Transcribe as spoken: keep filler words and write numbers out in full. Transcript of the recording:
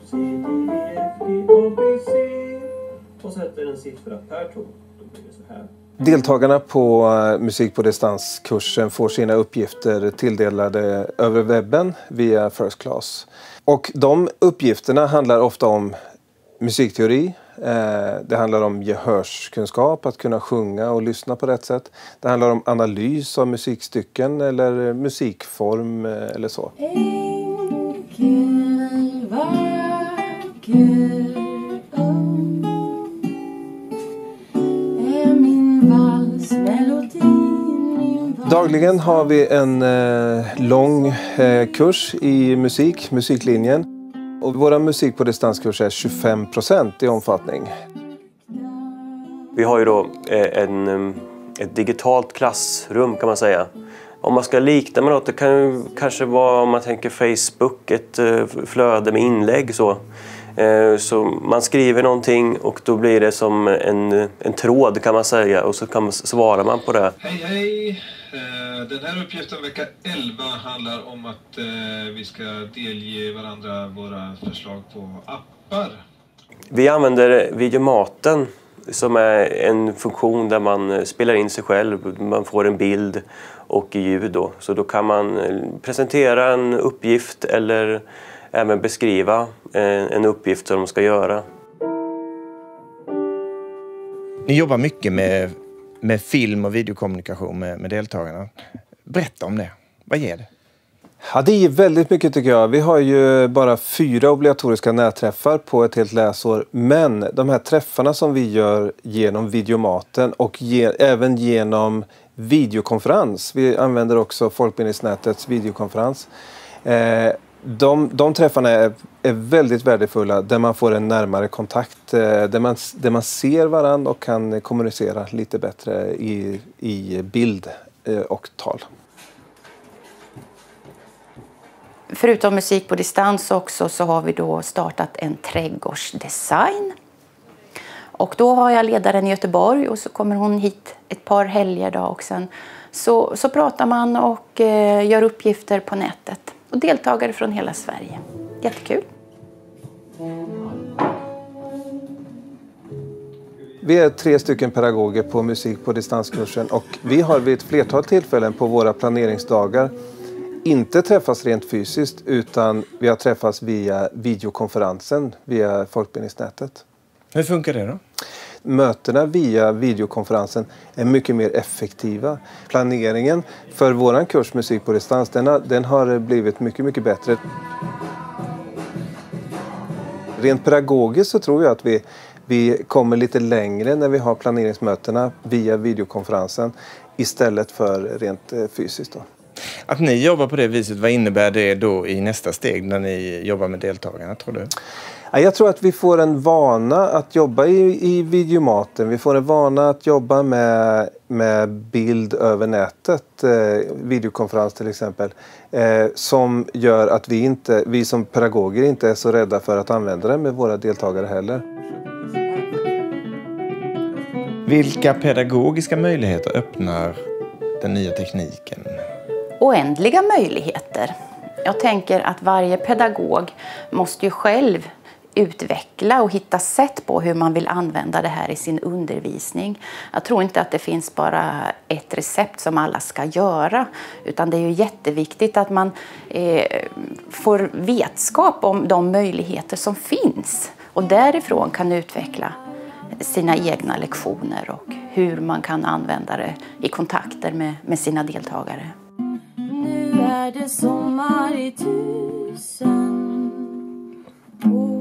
C, D, E, F, G, A, B, C. Och sätter en siffra per ton. Då blir det så här. Deltagarna på musik på distanskursen får sina uppgifter tilldelade över webben via First Class. Och de uppgifterna handlar ofta om musikteori. Det handlar om gehörskunskap, att kunna sjunga och lyssna på rätt sätt. Det handlar om analys av musikstycken eller musikform eller så. Enkel, vacker, ung är min valsmelodi, min vals. Dagligen har vi en eh, lång eh, kurs i musik, musiklinjen. Och vår musik på distanskurs är tjugofem procent i omfattning. Vi har ju då en, ett digitalt klassrum kan man säga. Om man ska likna med något, det kan ju kanske vara om man tänker Facebook, ett flöde med inlägg så. Så man skriver någonting och då blir det som en, en tråd kan man säga och så kan man, svarar man på det. Hej hej! Den här uppgiften vecka elva handlar om att vi ska delge varandra våra förslag på appar. Vi använder Videomaten som är en funktion där man spelar in sig själv. Man får en bild och ljud då. Så då kan man presentera en uppgift eller även beskriva en uppgift som de ska göra. Ni jobbar mycket med, med film och videokommunikation med, med deltagarna. Berätta om det. Vad ger det? Ja, det är väldigt mycket tycker jag. Vi har ju bara fyra obligatoriska nätträffar på ett helt läsår. Men de här träffarna som vi gör genom Videomaten och ge, även genom videokonferens. Vi använder också Folkbildningsnätets videokonferens. Eh, de, de träffarna är, är väldigt värdefulla där man får en närmare kontakt. Eh, där, man, där man ser varandra och kan kommunicera lite bättre i, i bild eh, och tal. Förutom musik på distans också så har vi då startat en trädgårdsdesign. Och då har jag ledaren i Göteborg och så kommer hon hit ett par helger då och sen så, så pratar man och eh, gör uppgifter på nätet. Och deltagare från hela Sverige. Jättekul. Vi är tre stycken pedagoger på musik på distanskursen och vi har vid ett flertal tillfällen på våra planeringsdagar inte träffas rent fysiskt utan vi har träffats via videokonferensen via Folkbildningsnätet. Hur funkar det då? Mötena via videokonferensen är mycket mer effektiva. Planeringen för våran kurs musik på distans den har, den har blivit mycket mycket bättre. Rent pedagogiskt så tror jag att vi, vi kommer lite längre när vi har planeringsmötena via videokonferensen istället för rent fysiskt då. Att ni jobbar på det viset, vad innebär det då i nästa steg när ni jobbar med deltagarna, tror du? Jag tror att vi får en vana att jobba i, i Videomaten. Vi får en vana att jobba med, med bild över nätet, eh, videokonferens till exempel. Eh, som gör att vi, inte, vi som pedagoger inte är så rädda för att använda det med våra deltagare heller. Vilka pedagogiska möjligheter öppnar den nya tekniken? Oändliga möjligheter. Jag tänker att varje pedagog måste ju själv utveckla och hitta sätt på hur man vill använda det här i sin undervisning. Jag tror inte att det finns bara ett recept som alla ska göra, utan det är ju jätteviktigt att man eh, får vetskap om de möjligheter som finns och därifrån kan utveckla sina egna lektioner och hur man kan använda det i kontakter med, med sina deltagare. Nu är det sommar i tusen år.